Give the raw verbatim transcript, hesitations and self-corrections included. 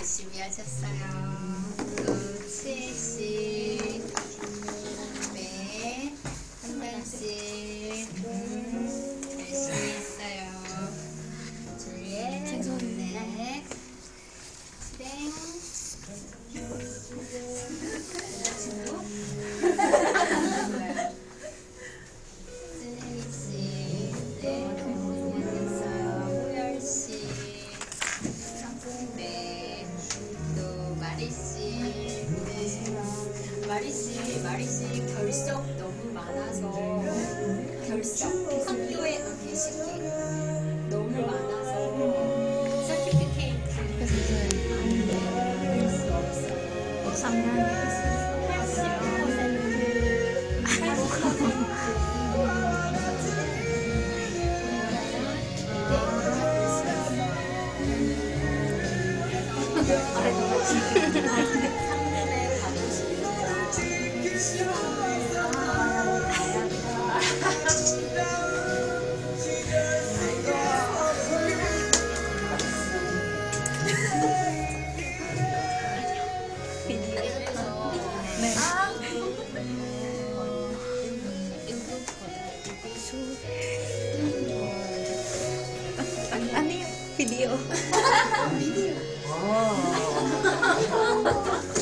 열심히 하셨어요. 또 칠십, 백, 한 단씩 열심히 했어요. 둘에, 넷, 땡. 마리씨, 마리씨 결석 너무 많아서 결석 학교에 계신 게 너무 많아서 서티피케이트 안될 수 없어요. 삼 년이요. 팔십 퍼센트 팔십 퍼센트 네. 아니요, 비디오. 아.